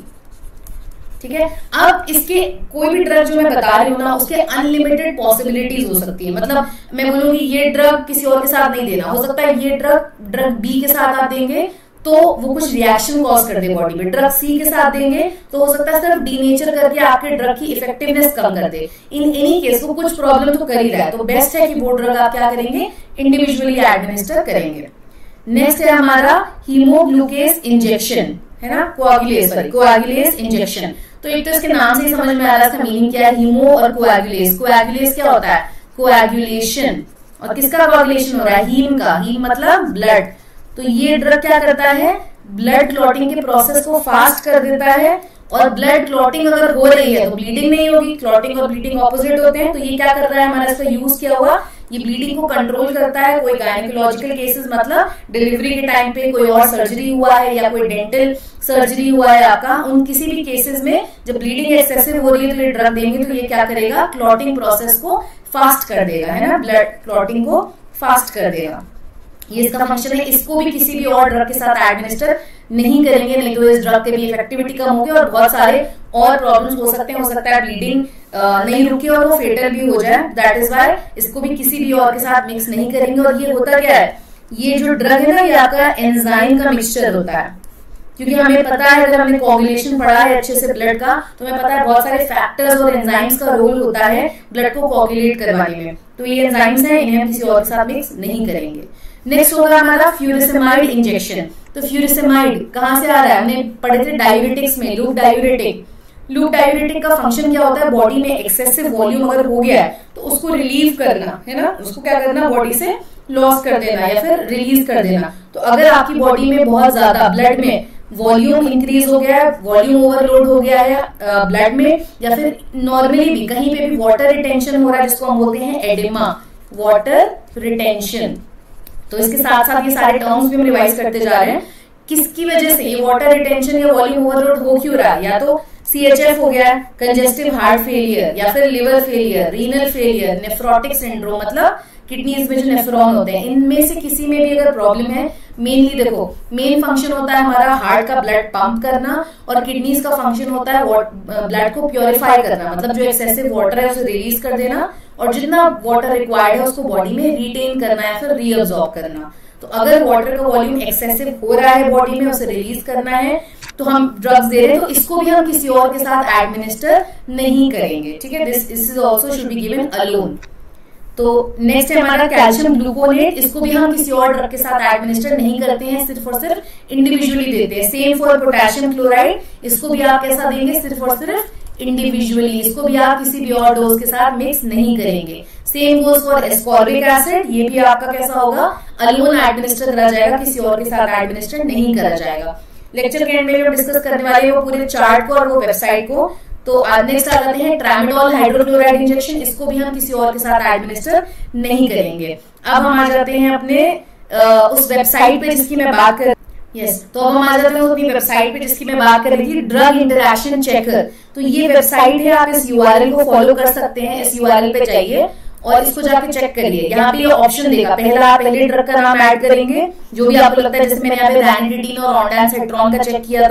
ठीक है। अब इसके कोई भी ड्रग जो मैं बता रही हूँ ना, उसके अनलिमिटेड पॉसिबिलिटीज हो सकती है। मतलब मैं बोलूंगी ये ड्रग किसी और के साथ नहीं देना, हो सकता है ये ड्रग ड्रग बी के साथ आप देंगे तो वो कुछ रिएक्शन कॉज कर दे बॉडी में, ड्रग सी के साथ देंगे तो हो सकता है सिर्फ डीनेचर करके आपके ड्रग की इफेक्टिवनेस कम कर दे। इन एनी केस वो कुछ प्रॉब्लम तो कर ही रहा है, तो बेस्ट है कि वो ड्रग आप क्या करेंगे, इंडिविजुअली एडमिनिस्टर करेंगे। नेक्स्ट है हमारा हीमोग्लूकेज इंजेक्शन, है ना, कोआगुलेज, सॉरी कोआगुलेज इंजेक्शन। तो एक तो इसके नाम से ही समझ में आ रहा है इसका मीनिंग क्या है, हीमो और कोआगुलेज। कोआगुलेज क्या होता है, कोआगुलेशन, और किसका कोआगुलेशन हो रहा है, हीम का, हीम मतलब ब्लड। तो ये ड्रग क्या करता है, ब्लड क्लॉटिंग के प्रोसेस को फास्ट कर देता है। और ब्लड क्लॉटिंग अगर हो रही है तो ब्लीडिंग नहीं होगी, क्लॉटिंग और ब्लीडिंग ऑपोजिट होते हैं। तो ये क्या कर रहा है, हमारा इसका यूज क्या हुआ, ये ब्लीडिंग को कंट्रोल करता है। कोई गायनेकोलॉजिकल केसेस, मतलब डिलीवरी के टाइम पे कोई और सर्जरी हुआ है या कोई डेंटल सर्जरी हुआ है आपका, उन किसी भी केसेस में जब ब्लीडिंग एक्सेसिव हो रही है तो ये ड्रग देंगे तो ये क्या करेगा, क्लॉटिंग प्रोसेस को फास्ट कर देगा, है ना, ब्लड क्लॉटिंग को फास्ट कर देगा। ये इसका फंक्शन है। इसको भी किसी भी और ड्रग के साथ एडमिनिस्टर नहीं करेंगे, नहीं तो इस ड्रग के भी इफेक्टिविटी कम होगी और बहुत सारे और प्रॉब्लम्स हो सकते हैं। हो सकता है ब्लीडिंग नहीं रुके और वो फेटल भी हो जाए। दैट इज वाई इसको भी किसी भी और के साथ मिक्स नहीं करेंगे। और ये होता क्या है, ये जो ड्रग है ना, ये आपका एंजाइम का मिक्सचर होता है। क्योंकि हमें पता है, अगर हमने कोगुलेशन पढ़ा है अच्छे से ब्लड का, तो हमें पता है बहुत सारे फैक्टर्स और एंजाइम्स का रोल होता है ब्लड को कोगुलेट करवाने में। तो ये एंजाइम्स हैं, इन्हें हम किसी और के साथ मिक्स नहीं करेंगे। नेक्स्ट होगा हमारा फ्यूरिसेमाइड इंजेक्शन। तो फ्यूरिसेमाइड कहां से आ रहा है, हमने पढ़े थे डायूरेटिक्स में, लूप डायूरेटिक। लूप डायूरेटिक का फंक्शन क्या होता है, बॉडी में एक्सेसिव वॉल्यूम अगर हो गया है तो उसको रिलीव करना, है ना, उसको क्या करना, बॉडी से लॉस कर देना या फिर रिलीज कर देना। तो अगर आपकी बॉडी में बहुत ज्यादा ब्लड में वॉल्यूम इंक्रीज हो गया है, वॉल्यूम ओवरलोड हो गया है ब्लड में, या फिर नॉर्मली भी कहीं पे भी वाटर रिटेंशन हो रहा है, जिसको हम बोलते हैं एडिमा, वाटर रिटेंशन। तो इसके साथ साथ ये सारे टर्म्स भी हम रिवाइज करते जा रहे हैं। किसकी वजह से ये वाटर रिटेंशन या वॉल्यूम ओवरलोड हो क्यों रहा है, या तो सी एच एफ हो गया है, कंजेस्टिव हार्ट फेलियर, या फिर liver failure, renal failure, nephrotic syndrome, मतलब किडनीज में जो नेफ्रॉन होते हैं, इनमें से किसी में भी अगर प्रॉब्लम है। मेनली देखो, मेन फंक्शन होता है हमारा हार्ट का ब्लड पंप करना, और किडनीज का फंक्शन होता है ब्लड को प्योरीफाई करना, मतलब जो एक्सेसिव वाटर है उसे रिलीज कर देना, और जितना वाटर रिक्वायर्ड है उसको बॉडी में रिटेन करना है, फिर रीअब्सॉर्ब करना। तो अगर वाटर का वॉल्यूम एक्सेसिव हो रहा है बॉडी में, उसे रिलीज करना है, तो हम ड्रग्स दे रहे हैं, तो इसको भी हम किसी और के साथ एडमिनिस्टर नहीं करेंगे, ठीक है। This this is also should be given alone. तो नेक्स्ट है हमारा कैल्शियम ग्लूकोनेट। इसको भी हम किसी और ड्रग के साथ एडमिनिस्टर नहीं करते हैं, सिर्फ और सिर्फ इंडिविजुअली देते हैं। सेम फॉर पोटेशियम क्लोराइड, इसको भी आप कैसा देंगे, सिर्फ और सिर्फ इंडिविजुअली। इसको भी आप किसी भी और डोज के साथ मिक्स नहीं करेंगे। Same goes for ascorbic acid, ये भी आपका कैसा होगा, अलोन एडमिनिस्टर करा जाएगा, किसी और के साथ एडमिनिस्टर नहीं करा जाएगा। लेक्चर के एंड में हम डिस्कस करने वाले हैं वो पूरे चार्ट को और वो वेबसाइट को। तो नेक्स्ट आ जाते हैं ट्रामेडोल हाइड्रोक्लोराइड इंजेक्शन। इसको भी हम किसी और के साथ एडमिनिस्टर नहीं करेंगे। अब हम आ जाते हैं अपने आ, उस वेबसाइट पे जिसकी मैं बात कर यस yes, तो अब हम आ जाते हैं अपनी वेबसाइट पे जिसकी मैं बात कर रही थी, ड्रग इंटरैक्शन चेकर। तो ये वेबसाइट है, आप इस यूआरएल को फॉलो कर सकते हैं। इस यूआरएल पे जाइए और इसको जाके चेक करिए। यहाँ पे ये ऑप्शन देगा, पहला आप पहले ड्रग का नाम ऐड करेंगे जो भी आपको लगता है। जैसे मैंने यहाँ पे रैनिटिडीन और ऑन्डानसेट्रॉन का चेक किया था,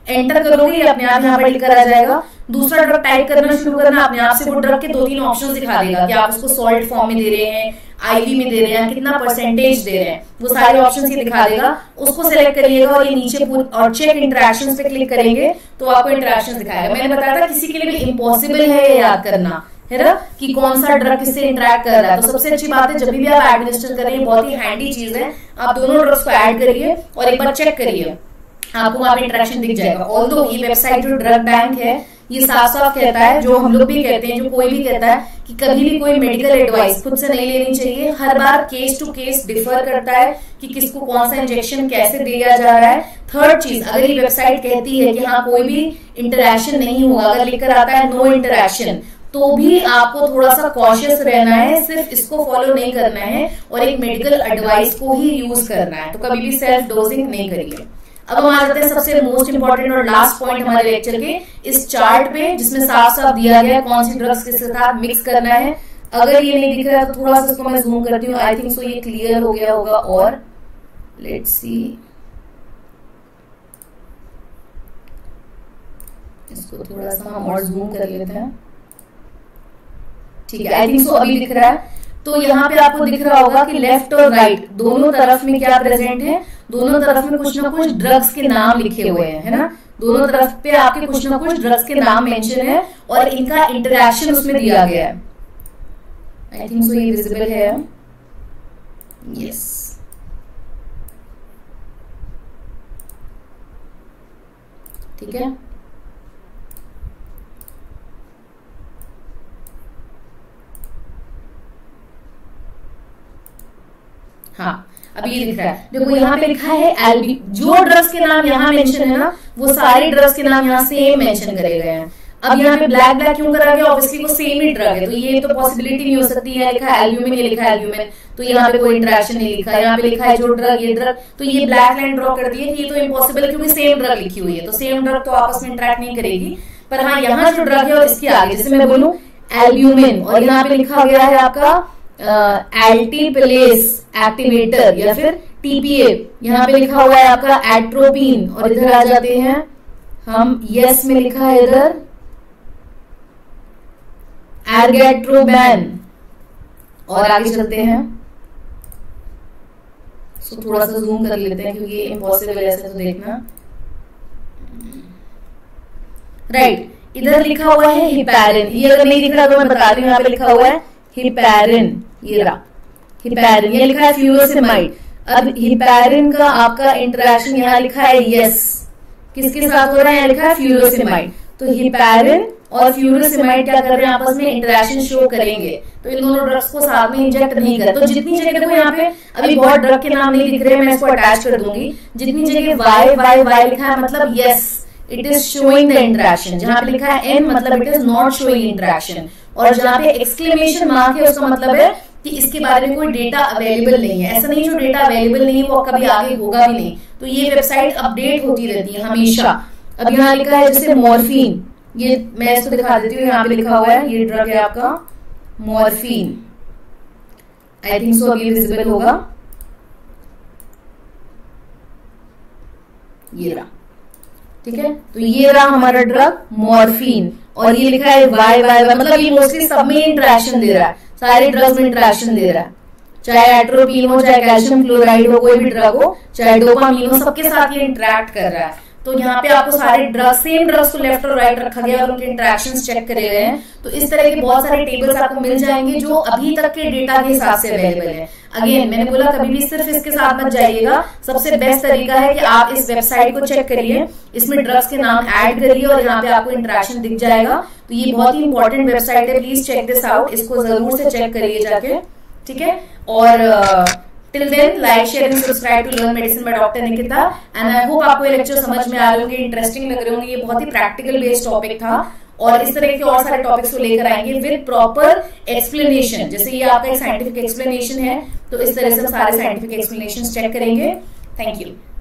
एंटर करोगे ये अपने आप यहाँ पर लिखकर आ जाएगा। दूसरा ड्रग टाइप करना शुरू करना, अपने आप से वो ड्रग के दो तीन ऑप्शन दिखा देगा कि आप उसको सॉल्ट फॉर्म में दे रहे हैं, आईवी में दे रहे हैं, कितना परसेंटेज दे रहे हैं, वो सारे ऑप्शंस ये दिखा देगा। उसको सिलेक्ट करिएगा और ये नीचे और चेक इंटरेक्शंस पे क्लिक करेंगे तो आपको इंटरेक्शंस दिखाएगा। मैंने बताया था किसी के लिए भी इम्पॉसिबल है ये याद करना, है ना, कि कौन सा ड्रग किससे इंटरेक्ट कर रहा है। तो सबसे अच्छी बात है जब भी आप एडमिनिस्टर कर रहे हैं, बहुत ही हैंडी चीज है, आप दोनों ड्रग्स को ऐड करिए और एक बार चेक करिए, आपको वहां पे इंटरेक्शन दिख जाएगा। ऑल्दो ये वेबसाइट जो ड्रग बैंक है ये साफ साफ कहता है, जो हम लोग भी कहते हैं, जो कोई भी कहता है कि कभी भी कोई मेडिकल एडवाइस खुद से नहीं लेनी चाहिए। हर बार केस टू केस डिफर करता है कि किसको कौन सा इंजेक्शन कैसे दिया जा रहा है। थर्ड चीज, अगर ये वेबसाइट कहती है कि हाँ कोई भी इंटरेक्शन नहीं होगा, अगर लिखकर आता है नो इंटरेक्शन, तो भी आपको थोड़ा सा कॉशियस रहना है, सिर्फ इसको फॉलो नहीं करना है और एक मेडिकल एडवाइस को ही यूज करना है। तो कभी भी सेल्फ डोजिंग नहीं करिए। अब हम आ जाते हैं सबसे मोस्ट इंपॉर्टेंट और लास्ट पॉइंट हमारे लेक्चर के, इस चार्ट पे, जिसमें साफ साफ दिया गया है कौन सी ड्रग्स किसके साथ मिक्स करना है। अगर ये नहीं दिख रहा है तो थोड़ा सा इसको मैं जूम करती हूँ। आई थिंक सो ये क्लियर हो गया होगा। और लेट्स सी, इसको थोड़ा सा हम और जूम कर लेते हैं। ठीक है, आई थिंक सो अभी दिख रहा है। तो यहाँ पे आपको दिख रहा होगा कि लेफ्ट और राइट दोनों तरफ में क्या प्रेजेंट है, दोनों तरफ में कुछ ना कुछ ड्रग्स के नाम लिखे हुए हैं, है ना। दोनों तरफ पे आपके कुछ ना कुछ ड्रग्स के नाम मेंशन है और इनका इंटरेक्शन उसमें दिया गया है। आई थिंक सो ये विजिबल है। यस, ठीक है। हाँ, अब ये लिख रहा है, देखो यहाँ पे लिखा है एल्बी, जो ड्रग्स के नाम यहाँ मेंशन है ना वो सारे ड्रग्स के नाम यहाँ सेम मेंशन करे गए हैं। अब यहाँ पे ब्लैक ब्लैक क्यों करा गया, ऑब्वियसली वो सेम ही ड्रग है, तो ये तो पॉसिबिलिटी नहीं हो सकती है। लिखा है एल्ब्यूमिन, ये लिखा है एल्ब्यूमिन, तो यहाँ पे कोई इंटरेक्शन नहीं लिखा है। यहाँ पे लिखा है जो ड्रग ये ड्रग, तो ये ब्लैक लाइन ड्रॉ कर दी है कि ये तो इम्पॉसिबल है क्योंकि सेम ड्रग लिखी हुई है, तो सेम ड्रग तो आपस में इंटरेक्ट नहीं करेगी। पर हाँ, यहाँ जो ड्रग है और इसके आगे जैसे मैं बोलूँ एल्ब्यूमिन और यहाँ पे लिखा गया है आपका एल्टीपेलेस एक्टिवेटर या फिर टीपीए, यहाँ पे लिखा हुआ है आपका एट्रोपिन, और इधर आ जाते हैं हम, यस में लिखा है इधर एर्गेट्रोबैन, और आगे चलते हैं। सो थोड़ा सा जूम कर लेते हैं क्योंकि इम्पॉसिबल है ऐसे तो देखना। Right right. इधर लिखा हुआ है हिपैरिन, ये अगर नहीं दिख रहा तो मैं बता रही हूँ, यहाँ पे लिखा हुआ है हिपैरिन, ये रहा हिपैरिन, ये लिखा है फ्यूरोसेमाइड। अब हिपैरिन का आपका इंटरेक्शन यहाँ लिखा है यस, किसके साथ हो रहा है, यहाँ लिखा है फ्यूरोसेमाइड। तो हिपैरिन और फ्यूरोसेमाइड क्या कर रहे हैं, आपस में इंटरेक्शन शो करेंगे, तो इन दोनों ड्रग्स को साथ में इंजेक्ट नहीं कर। तो जितनी जगह देखो यहाँ पे अभी बहुत ड्रग के नाम नहीं दिख रहे, मैं इसको अटैच कर दूंगी। जितनी जगह वाई वाई वाई लिखा है मतलब yes it is showing the interaction, जहां पे लिखा है एन मतलब it is not showing interaction, और जहां पे एक्सक्लेमेशन मार्क है उसका मतलब है कि इसके बारे में कोई डेटा अवेलेबल नहीं है। ऐसा नहीं जो डेटा अवेलेबल नहीं है वो कभी आगे होगा भी नहीं, तो ये वेबसाइट अपडेट होती रहती है हमेशा। अब यहाँ लिखा है जैसे मॉर्फिन, ये मैं इसको दिखा देती हूँ, यहाँ पे लिखा हुआ है ये ड्रग है आपका मॉर्फिन। आई थिंक सो अभी विजिबल होगा, ये रहा, ठीक है। तो ये रहा हमारा ड्रग मॉर्फिन, और ये लिखा है वाई वाई वाई, मतलब ये मोस्टली सब में इंटरेक्शन दे रहा है, सारे ड्रग्स में इंटरेक्शन दे रहा है, चाहे एट्रोपिन हो, चाहे कैल्शियम क्लोराइड हो, कोई भी ड्रग हो, चाहे डोपामीन हो, सबके साथ ये इंटरेक्ट कर रहा है। तो यहाँ पे आपको सारे ड्रग्स, सेम ड्रग्स को लेफ्ट और राइट रखा गया और उनके इंटरेक्शंस चेक करे गए हैं। तो इस तरह के बहुत सारे टेबल्स आपको मिल जाएंगे जो अभी तक के डेटा के हिसाब से अवेलेबल है। अगेन मैंने बोला कभी भी सिर्फ इसके साथ मत जाइएगा, सबसे बेस्ट तरीका है कि आप इस वेबसाइट को चेक करिए, इसमें ड्रग्स के नाम ऐड करिए और यहाँ पे आपको इंटरेक्शन दिख जाएगा। तो ये बहुत ही इंपॉर्टेंट वेबसाइट है, प्लीज चेक दिस आउट, इसको जरूर से चेक करिए जाके, ठीक है। और Till then, like, share and subscribe to Learn Medicine by doctor Nikita, and I hope आपको ये लेक्चर समझ में आ रहे होंगे, इंटरेस्टिंग लग रहे होंगे। ये बहुत ही प्रैक्टिकल बेस्ड टॉपिक था और इस तरह के और सारे टॉपिक्स को लेकर आएंगे विद प्रॉपर एक्सप्लेनेशन। जैसे ये आपका एक साइंटिफिक एक्सप्लेनेशन है, तो इस तरह से हम सारे साइंटिफिक एक्सप्लेनेशन चेक करेंगे। Thank you.